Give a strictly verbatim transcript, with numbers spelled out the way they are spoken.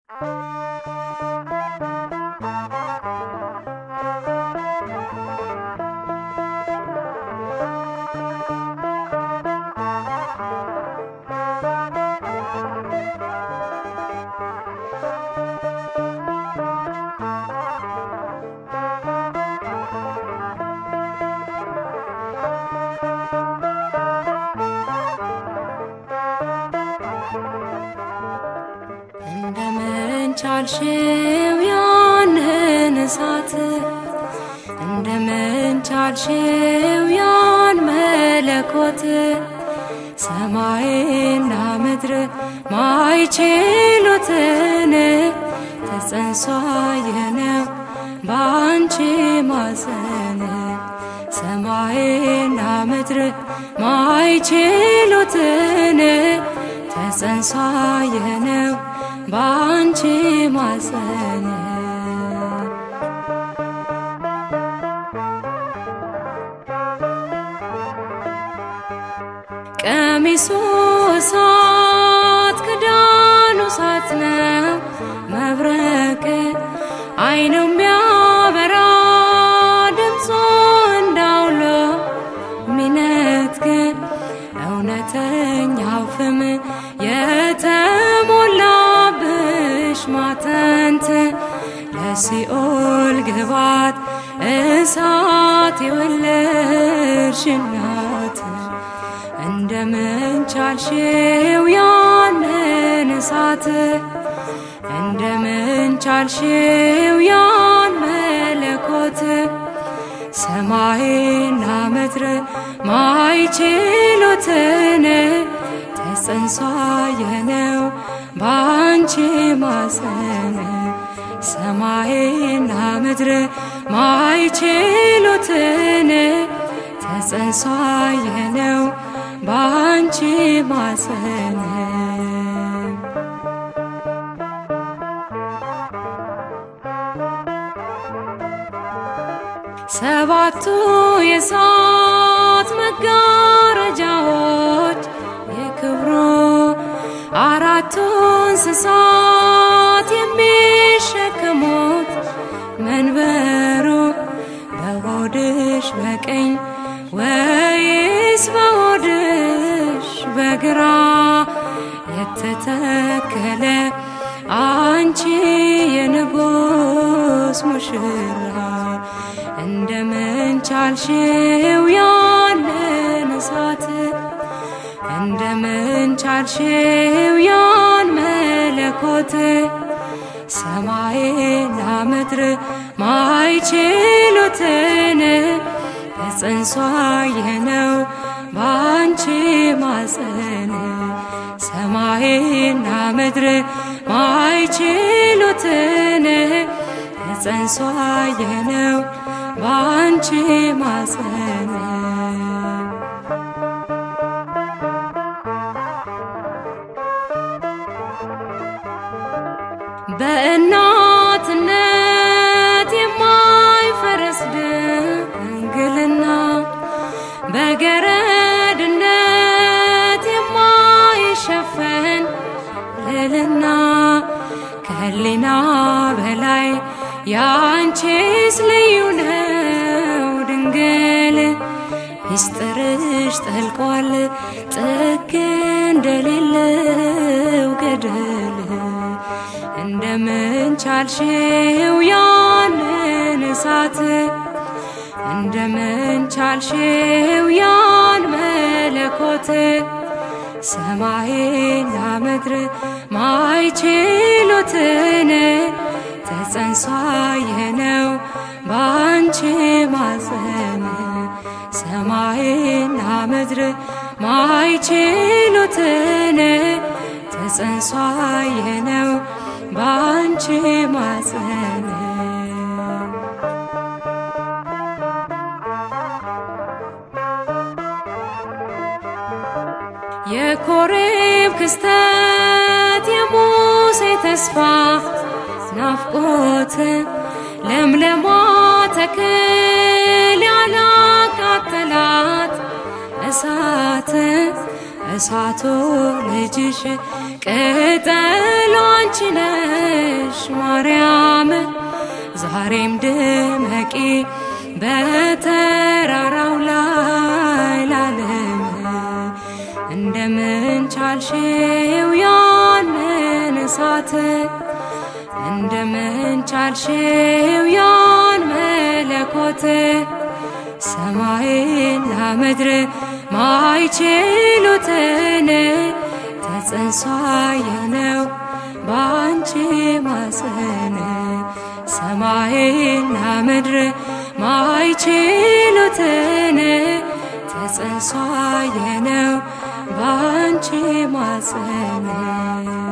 እንደምን ቻልሽው ያንን እሳት እንደምን ቻልሽው ያን መለኮት ሰማይና ምድር ማይችሉትን ተጸንሷ የነው ባንቺ ማዘን ሰማይና ምድር ማይችሉትን ተጸንሷ የነው ባንቺ ማዘን ቀሚሱ እሳት ክዳኑ እሳት ነው መብረቅ አይኑ የሚያበራ ድምፁ እንዳውሎ ሚነጥቅ እውነተኛው ፍም የተሞላብሽ ማተንት ለሲኦል ግባት እሳት የወለድሽ እናት እንደምን ቻልሽው ያንን እሳት እንደምን ቻልሽው ያን መለኮት ሰማይና ምድር ማይችሉትን ተጸንሷ የነው ባንቺ ማዘን ሰማይና ምድር ማይችሉትን ተጸንሷ የነው ባንቺ ማዘን ሰባቱ የእሳት መጋረጃዎች የክብሩ አራቱ እንስሳት የሚሸከሙት መንበሩ በሆድሽ በቀኝ ወይስ በሆድሽ በግራ የተተከለ አንቺ የንጉስ ሙሽራ እንደምን ቻልሽው ያንን እሳት እንደምን ቻልሽው ያን መለኮት ሰማይና ምድር ማይችሉትን ተጸንሷ የነው ባንቺ ማዘን ሰማይና ምድር ማይችሉትን ተጸንሷ የነው ባንቺ ማዘን በእናትነት የማይፈረስ ድንግልና በገረድነት የማይሸፈን ልዕልና ከህሊና በላይ ያንቺስ ልዩ ነው ድንግል ሚስጥርሽ ጠልቋል ጥግ እንደሌለው ገደል እንደምን ቻልሽው ያንን እሳት እንደምን ቻልሽው ያን መለኮት ሰማይና ምድር ማይችሉትን ተጸንሷ የነው ባንቺ ማዘን ሰማይና ምድር ማይችሉትን ተጸንሷ የነው ባንቺ ማዘን የኮሬብ ክስተት የሙሴ ተስፋ ናፍቆት ለምለሟ ተክል ያላቃጠላት እሳት እሳቱ ልጅሽ ቅጠሉ አንቺ ነሽ ማርያም ዛሬም ድመቂ በተራራው ላይ ላለም እንደምን ቻልሽው ያንን እሳት እንደምን ቻልሽው ያን መለኮት ሰማይና ምድር ማይችሉትን ተጸንሷ የነው ባንቺ ማፀን ሰማይና ምድር ማይችሉትን ተጸንሷ የነው ባንቺ ማፀን